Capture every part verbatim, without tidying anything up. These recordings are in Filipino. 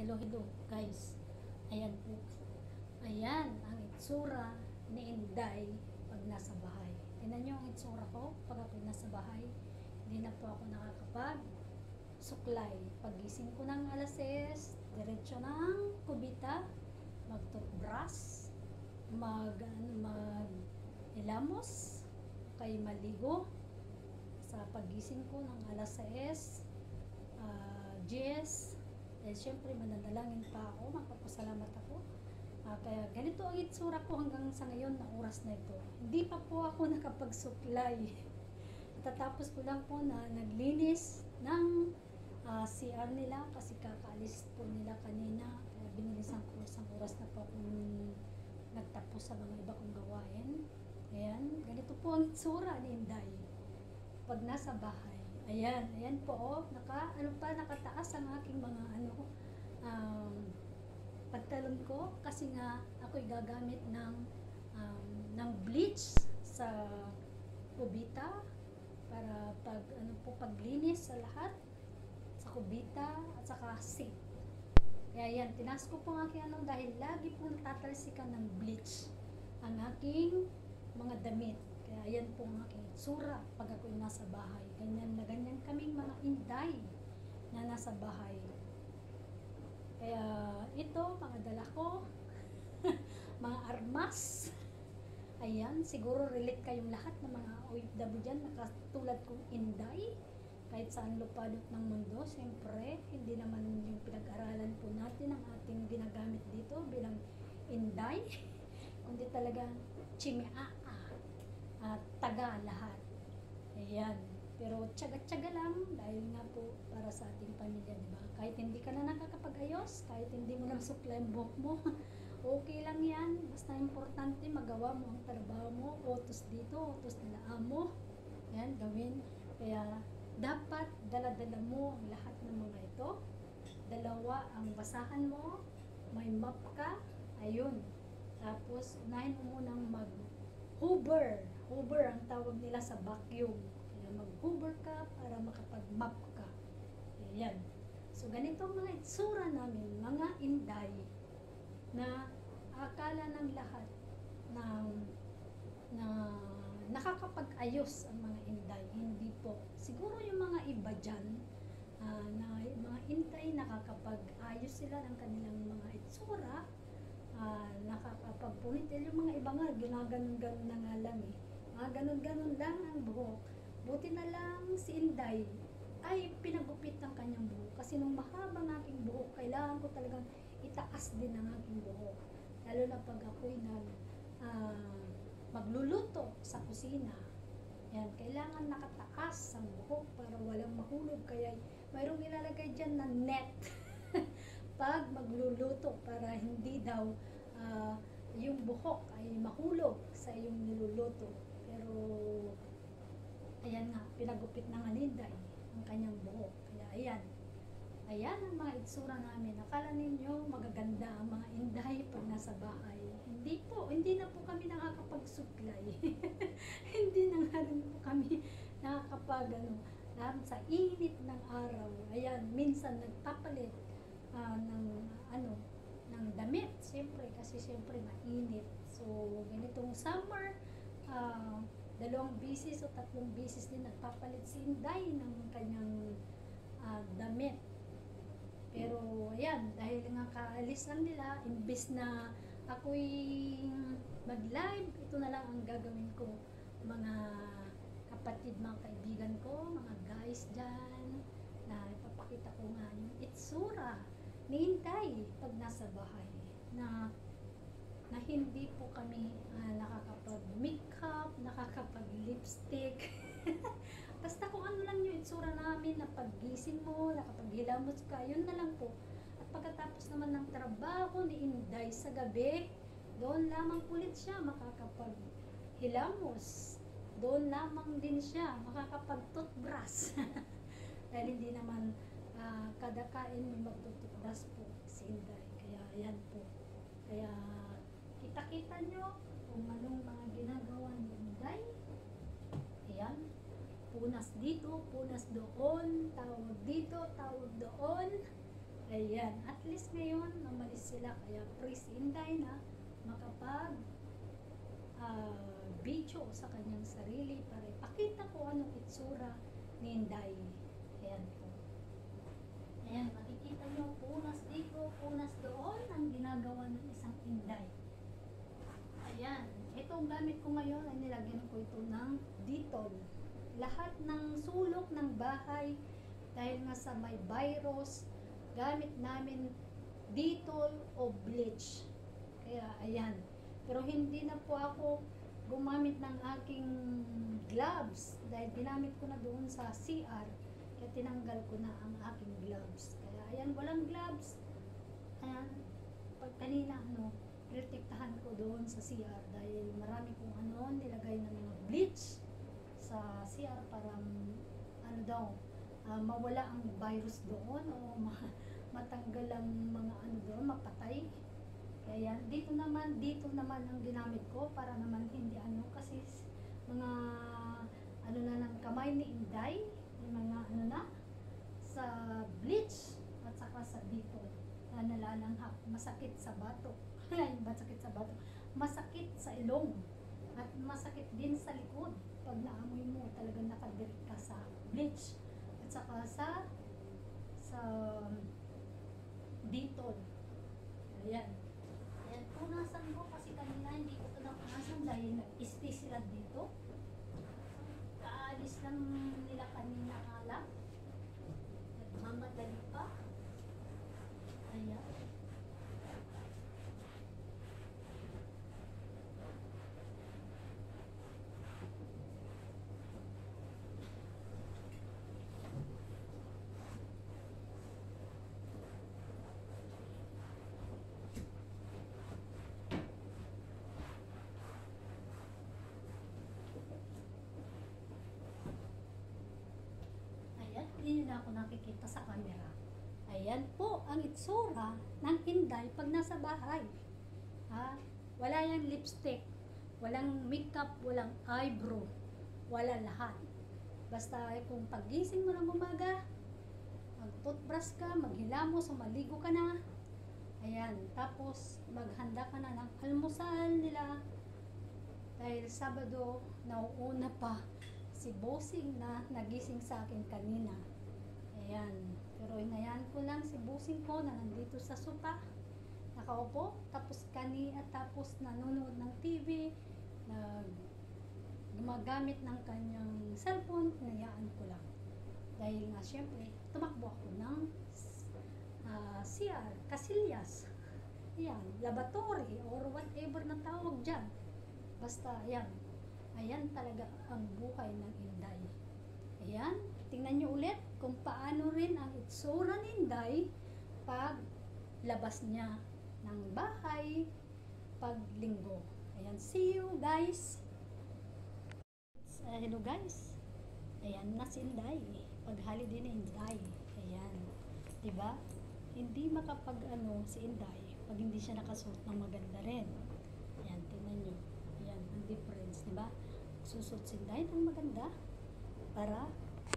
Hello, hello guys. Ayan po. Ayan ang itsura ni Inday pag nasa bahay. Tingnan nyo ang itsura ko pag ako nasa bahay. Hindi na po ako nakakapag suklay. Pagising ko ng alas seis, diretso ng kubita, mag-toothbrush, mag, mag ilamos, kay maligo. Sa pagising ko ng alas seis, uh, Jess, eh, syempre mananalangin pa ako, magpapasalamat ako. Uh, kaya ganito ang itsura ko hanggang sa ngayon na oras na ito. Hindi pa po ako nakapagsuklay. Tatapos ko lang po na naglinis ng uh, C R nila kasi kakaalis po nila kanina. Kaya binilisan ko isang oras na po akong nagtapos sa mga iba kong gawain. Ayan, ganito po ang itsura ni Inday pag nasa bahay. Ayan, ayan po, oh, naka, ano pa, nakataas ang aking mga, ano, um, pantalon ko, kasi nga, ako'y gagamit ng, um, ng bleach sa kubita, para pag, ano po, paglinis sa lahat, sa kubita, at saka sink. Kaya yan, tinas ko po ang aking, ano, dahil lagi po natatalsikan ng bleach, ang aking mga damit. Kaya yan po ang aking itsura pag ako'y nasa bahay. Ganyan na ganyan kaming mga Inday na nasa bahay. Kaya ito, mga dala ko, mga armas. Ayan, siguro relate kayong lahat ng mga O F W dyan, nakatulad kong Inday. Kahit saan lupadot ng mundo, siyempre, hindi naman yung pinag-aralan po natin ang ating ginagamit dito bilang Inday. Kundi talagang chimiaa. At uh, taga lahat. Ayan. Pero tsaga-tsaga lang dahil nga po para sa ating pamilya, di ba? Kahit hindi ka na nakakapag-ayos, kahit hindi mo na suklay ang buhok mo, okay lang yan. Basta importante magawa mo ang trabaho mo, utos dito, utos nila amo. Ayan, gawin. Kaya dapat dala-dala mo ang lahat ng mga ito. Dalawa ang basahan mo, may map ka, ayun. Tapos unahin mo munang mag Hoover. Hoover ang tawag nila sa vacuum. Kaya mag-hoover ka para makapag-map ka. Ayan. So, ganito ang mga itsura namin, mga Inday, na akala ng lahat ng na nakakapag-ayos ang mga Inday. Hindi po. Siguro yung mga iba dyan, uh, na mga Inday, nakakapag-ayos sila ng kanilang mga itsura, Uh, nakakapagpunitil. Yung mga iba nga ginaganon-ganon na nga lang eh, mga ganon-ganon lang ang buhok. Buti na lang si Inday ay pinagupit ng kanyang buhok, kasi nung mahabang aking buhok, kailangan ko talagang itaas din ang aking buhok, lalo na pag ako'y nag uh, magluluto sa kusina. Yan, kailangan nakataas ang buhok para walang mahulog. Kaya mayroong ilalagay dyan na net pag magluluto para hindi daw uh, yung buhok ay mahulog sa iyong niluluto. Pero ayan nga, pinagupit ng Inday ang kanyang buhok. Kaya ayan, ayan ang mga itsura namin. Akala ninyo magaganda ang mga Inday pag nasa bahay. Hindi po, hindi na po kami nakakapagsuklay. Hindi na nga rin po kami nakakapag ano, sa init ng araw. Ayan, minsan nagpapalit Uh, ng ano ng damit, siyempre kasi siyempre mainit. So ganitong summer, uh, dalawang bisis o tatlong bisis din nagpapalit si Inday ng kanyang uh, damit. Pero ayan, dahil nga kaalis lang nila, imbis na ako'y mag-live, ito na lang ang gagawin ko, mga kapatid, mga kaibigan ko, mga guys dyan, na ipapakita ko nga yung itsura ni Inday pag nasa bahay, na na hindi po kami uh, nakakapag-makeup, nakakapag-lipstick. Basta kung ano lang yung itsura namin, na paggising mo, nakapaghilamos ka, yun na lang po. At pagkatapos naman ng trabaho ni Inday sa gabi, doon lamang ulit siya makakapaghilamos. Doon lamang din siya makakapag-toothbrush. Dahil hindi naman Uh, kada kain may magtutupdas po si Inday. Kaya ayan po. Kaya kita-kita nyo kung anong mga ginagawa ni Inday. Ayan. Punas dito, punas doon, tawag dito, tawag doon. Ayan, at least ngayon, umalis sila. Kaya praise Inday na makapag ah, video sa kanyang sarili para ipakita ko anong itsura ni Inday. Ayan po. Ayan, makikita nyo, punas dito, punas doon, ang ginagawa ng isang Inday. Ayan, itong gamit ko ngayon ay nilagyan ko ito ng Dettol. Lahat ng sulok ng bahay, dahil nga sa may virus, gamit namin Dettol o bleach. Kaya ayan, pero hindi na po ako gumamit ng aking gloves dahil ginamit ko na doon sa C R. Kaya tinanggal ko na ang aking gloves. Kaya ayan, walang gloves. Ayan, pag kanina ano, protektahan ko doon sa C R dahil marami kong ano, nilagay na mga bleach sa C R para um, ano daw, uh, mawala ang virus doon o ma- matanggal ang mga ano doon, mapatay. Kaya yan, dito naman, dito naman ang ginamit ko para naman hindi ano, kasi mga ano na ng kamay ni Inday, yung mga ano na, sa bleach at saka sa dito, na nalananghap, masakit sa batok, masakit sa batok, masakit sa ilong, at masakit din sa likod. Pag naamoy mo, talagang nakadirik ka sa bleach, at saka sa sa Dettol. Ayan. Ayan, punasan ko kasi kanina hindi ko ito napunasan dahil nag-stay sila dito. Kaalis lang nila kanina alam. Nagmamadali pa. Ayan. Hindi na ako nakikita sa camera. Ayan po ang itsura ng Inday pag nasa bahay. Ha? Wala yung lipstick, walang makeup, walang eyebrow, wala lahat. Basta kung pagising mo ng umaga, mag-toothbrush ka, maghilamos, maligo ka na. Ayan, tapos maghanda ka na ng almusal nila. Dahil Sabado, nauuna pa si Bossing na nagising sa akin kanina. Ayan. Pero inayan ko lang si Bossing ko na nandito sa sopa. Nakaupo. Tapos kani at tapos nanonood ng T V. Nag gumagamit ng kanyang cellphone. Hinayaan ko lang. Dahil nga syempre, tumakbo ako ng uh, C R, Casillas. Ayan. Laboratory or whatever na tawag dyan. Basta, ayan. Ayan talaga ang buhay ng Inday. Ayan, tingnan nyo ulit kung paano rin ang itsura ni Inday pag labas niya ng bahay pag linggo. Ayan, see you guys! Uh, hello guys! Ayan na si Inday. Pag holiday na Inday. Ayan. Diba? Hindi makapag ano si Inday pag hindi siya nakasuot ng maganda rin. Ayan, tingnan nyo. Ayan, ang difference, diba? Susot si Inday ng maganda para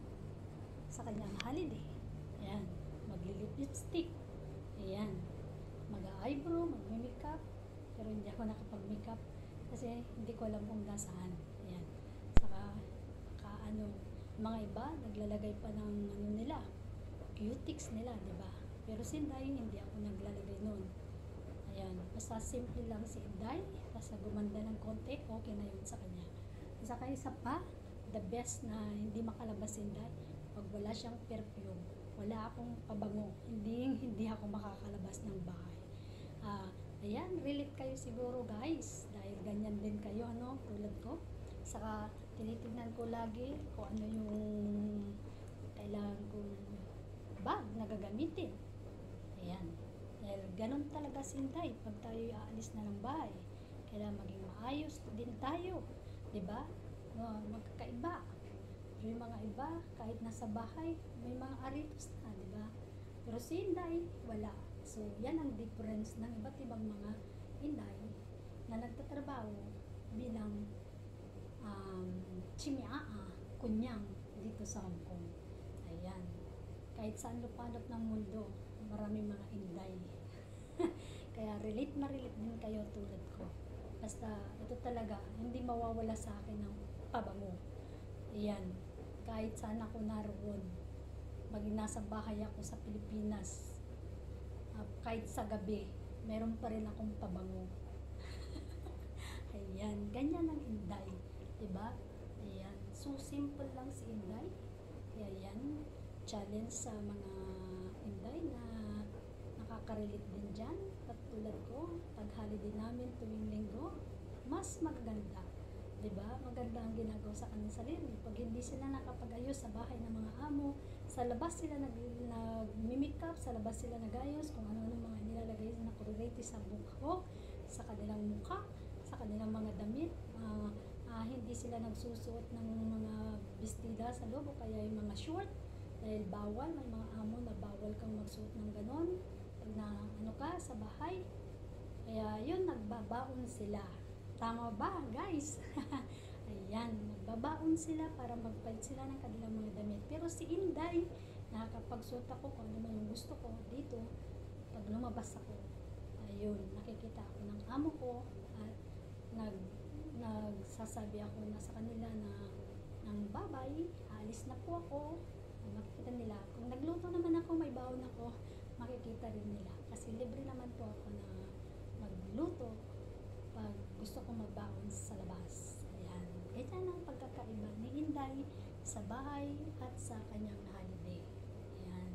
sa kanyang holiday. Ayan, magli-lipstick. Ayan, mag-eyebrow, mag-makeup. Pero hindi ako nakapag-makeup kasi hindi ko alam kung nasaan. Ayan, saka ka, ano, mga iba naglalagay pa ng ano nila, cutics nila, diba? Pero si Inday, hindi ako naglalagay nun. Ayan, basta simple lang si Inday, basta gumanda ng konti, okay na yun sa kanya. Saka isa pa, the best na hindi makalabas si Inday, pag wala siyang perfume, wala akong pabango, hindi hindi ako makakalabas ng bahay. Uh, ayan, relate kayo siguro guys, dahil ganyan din kayo, ano, tulad ko. Saka tinitignan ko lagi kung ano yung kailangan kong bag na gagamitin. Ayan, dahil ganun talaga si Inday, pag tayo aalis na ng bahay, kailangan maging maayos din tayo. Diba? No, magkakaiba. Pero yung mga iba, kahit nasa bahay, may mga aritos na, diba? Pero si Inday, wala. So, yan ang difference ng iba't ibang mga Inday na nagtatrabaho bilang um, chimiaa, kunyang dito sa Hong Kong. Ayan. kahit saan lupalop ng mundo, maraming mga Inday. Kaya relate na relate din kayo tulad ko. Basta ito talaga, hindi mawawala sa akin ng pabango. Ayan, kahit saan ako naroon, pag nasa bahay ako sa Pilipinas, uh, kahit sa gabi, meron pa rin akong pabango. Ayan, ganyan ang Inday, diba? Ayan, so simple lang si Inday. Kaya yan, challenge sa mga Inday na nakaka-relate din dyan. Katulad ko, pag holiday namin tuwing linggo, mas maganda. Diba? Maganda ang ginagawa sa kanilang sarili. Pag hindi sila nakapag-ayos sa bahay ng mga amo, sa labas sila nag-make-up, sa labas sila nag-ayos, kung ano-ano mga nilalagay na kurete sa buhok, sa kanilang mukha, sa kanilang mga damit. Uh, uh, hindi sila nagsusuot ng mga bestida sa loob o kaya yung mga short. Dahil bawal, may mga amo na bawal kang magsuot ng ganon. Pag na ano ka sa bahay. Kaya yun, nagbabaon sila. Tama ba, guys? Ayan, nagbabaon sila para magpalit sila ng kanilang mga damit. Pero si Inday, nakakapagsuot ako kung ano man yung gusto ko dito. Pag lumabas ako, ayun, nakikita ako ng amo ko at nag, nagsasabi ako na sa kanila na ng babay, alis na po ako. Makikita nila. Kung nagluto naman ako, may baon ako, makikita rin nila. Kasi libre naman po ako na magluto pag gusto ko magbaon sa labas. Ayan. Ganyan ang pagkakaiba ni Inday sa bahay at sa kanyang holiday. Ayan.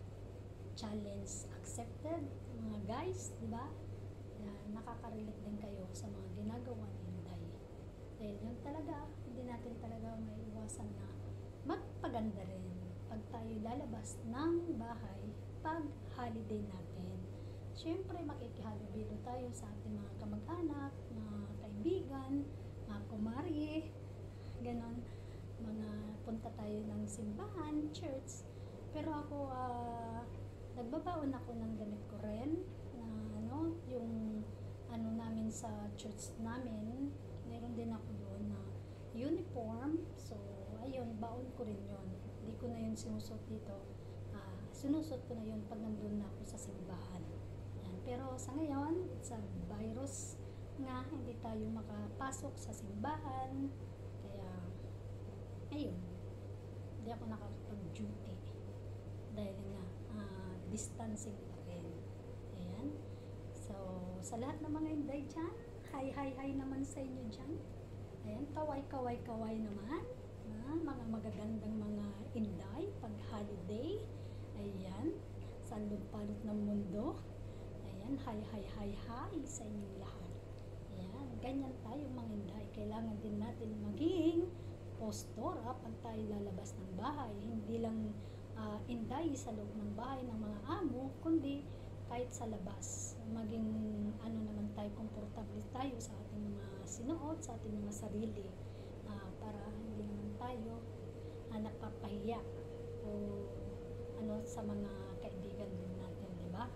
Challenge accepted, mga guys, di ba? Ayan. Nakaka-relate din kayo sa mga ginagawa ni Inday. Dahil yun talaga, hindi natin talaga maiiwasan na magpaganda rin pag tayo lalabas ng bahay pag holiday natin. Siyempre, makikihalubilo tayo sa ating mga kamag-anak, mga kaibigan, mga kumari, ganon. Mga punta tayo ng simbahan, church. Pero ako, uh, nagbabaon ako ng damit ko rin, na ano, yung ano namin sa church namin, meron din ako doon na uniform. So, ayun, baon ko rin yun. Hindi ko na yun sinusot dito. Uh, sinusot ko na yun pag nandun na ako sa simbahan. Pero sa ngayon, sa virus nga, hindi tayo makapasok sa simbahan. Kaya, ayun, hindi ako nakakapag-duty. Dahil nga, uh, distancing pa rin. Ayan. So, sa lahat ng mga Inday dyan, hi, hi, hi naman sa inyo dyan. Ayan, kaway, kaway, kaway naman. Ah, mga magagandang mga Inday, pag holiday. Ayan, sa lupalot ng mundo. Ayan, hi, hi, hi, hi sa inyong lahat. Ayan, ganyan tayo mga Inday. Kailangan din natin maging postura pag tayo lalabas ng bahay. Hindi lang uh, Inday sa loob ng bahay ng mga amo, kundi kahit sa labas. Maging ano naman tayo, komportable tayo sa ating mga sinuot, sa ating mga sarili. Uh, para hindi naman tayo uh, napapahiya o ano sa mga kaibigan din natin, di ba?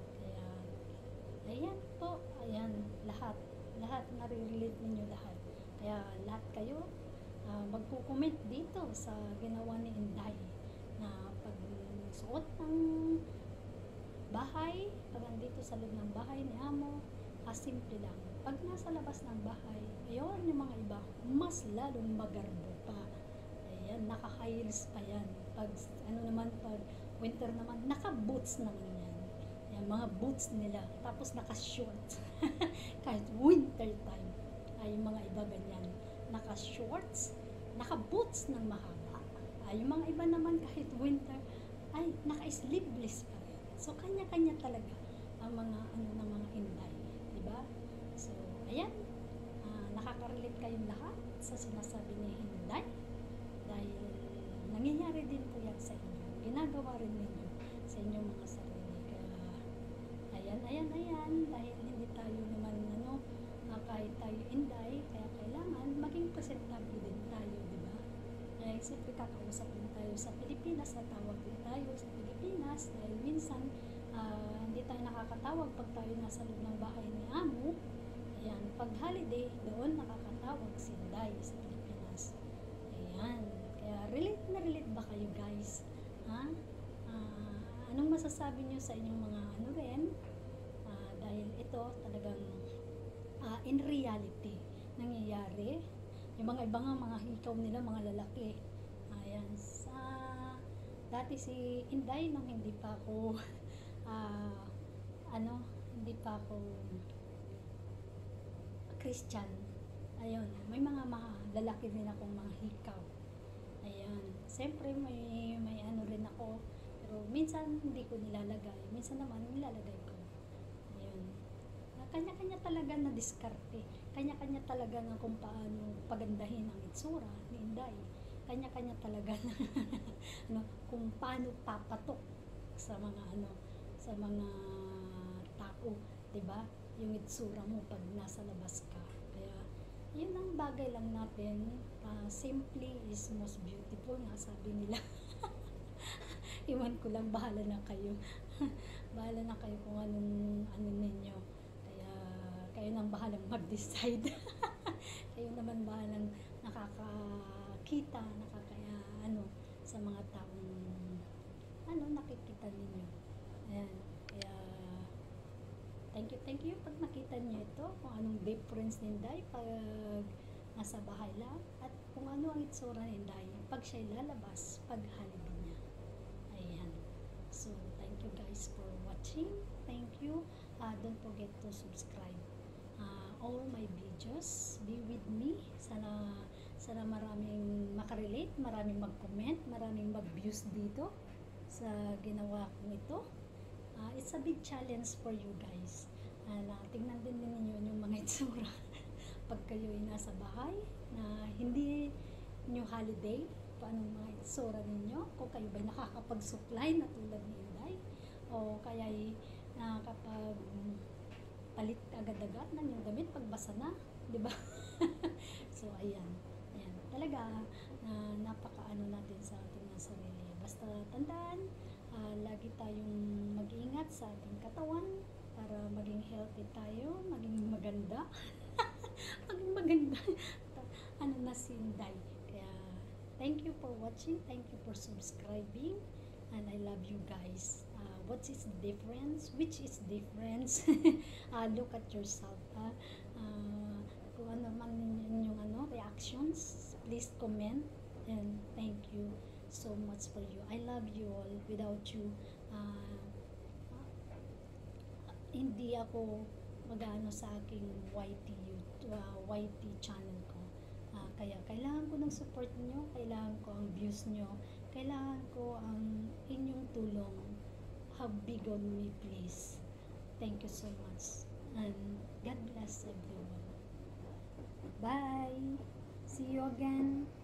Ayan po, ayan, lahat, lahat, nare-relate ninyo lahat. Kaya lahat kayo, uh, magko-comment dito sa ginawa ni Inday na pag suot ng bahay, pag andito sa loob ng bahay ni Amo, ah, simple lang. Pag nasa labas ng bahay, ayun yung mga iba, mas lalong magarbo pa. Ayan, naka-heels pa yan. Pag, ano naman, pag winter naman, naka-boots naman yan. Yan, mga boots nila, tapos naka-shorts. Kahit winter time, ay yung mga iba ganyan. Naka-shorts, naka-boots ng mahaba. Ay, yung mga iba naman kahit winter, ay naka-sleeveless pa rin. So, kanya-kanya talaga ang mga, ano, ng mga Inday. Diba? So, ayan. Uh, nakaka-relate kayong lahat sa sinasabi ni Inday. Dahil, nangyayari din po yan sa inyo. Ginagawa rin ninyo sa inyong mga sarili. Ayan, ayan, ayan, dahil hindi tayo naman, ano, uh, kahit tayo Inday, kaya kailangan maging presentable din tayo, di ba? Ay, siyempre kakausap din tayo sa Pilipinas, natawag din tayo sa Pilipinas, dahil minsan, uh, hindi tayo nakakatawag pag tayo nasa loob ng bahay ni Amo. Ayan, pag holiday, doon nakakatawag si Inday sa Pilipinas. Ayan, kaya relate na relate ba kayo guys? Ha? Uh, sa inyong mga ano rin, ah, dahil ito talagang ah, in reality nangyayari. Yung mga ibang mga hikaw nila, mga lalaki. Ayan, sa dati si Inday nung hindi pa ako ah, ano, hindi pa ako Christian. Ayun, may mga, mga lalaki din akong mga hikaw. Ayan, siyempre may, may ano rin ako, pero minsan hindi ko nilalagay, minsan naman nilalagay ko. Ayun, Ah, kanya-kanya talaga na diskarte, kanya-kanya talaga na kung paano pagandahin ang itsura ni Inday. Kanya-kanya talaga na ano, kung paano papatok sa mga ano, sa mga tao, 'di ba? Yung itsura mo pag nasa labas ka. Kaya yun ang bagay lang natin, ah, simply is most beautiful nga sabi nila. Iwan ko lang, bahala na kayo. Bahala na kayo kung anong ano ninyo. Kaya kayo nang bahalang mag-decide. Kayo naman bahalang nakakakita, nakakaya ano sa mga taong ano nakikita ninyo. Ayan. Kaya thank you, thank you pag nakita niyo ito, kung anong difference ni Inday pag nasa bahay lang, at kung ano ang itsura ni Inday pag siya'y lalabas, pag holiday niya. Ayan. So, thank you guys for watching. Thank you. Uh, don't forget to subscribe. Uh, all my videos, be with me. Sana, sana maraming makarelate, maraming mag-comment, maraming mag-views dito sa ginawa kong ito. Uh, it's a big challenge for you guys. Uh, na tingnan din ninyo yung mga itsura pag kayo ay nasa bahay na hindi nyo holiday, paano mga itsura ninyo, kung kayo ba nakakapagsuklay na tulad ni Inday, o kaya ay nakakapag palit agad-agad ng yung damit pagbasa na, di ba? So ayan, ayan talaga na napakaano natin sa ating mga sarili. Basta tandaan, uh, lagi tayong mag-ingat sa ating katawan para maging healthy tayo, maging maganda. Maging maganda. Ano na si Inday. Kaya thank you for watching, thank you for subscribing, and I love you guys. Uh, what is difference? Which is difference? uh, look at yourself. Uh, uh, kung ano man yung ano, reactions, please comment, and thank you so much for you. I love you all. Without you, uh, uh, hindi ako mag-ano sa aking Y T, uh, Y T channel ko. Uh, kaya kailangan ko ng support nyo, kailangan ko ang views nyo, kailangan ko ang inyong tulong. Have big on me, please. Thank you so much. And God bless everyone. Bye! See you again.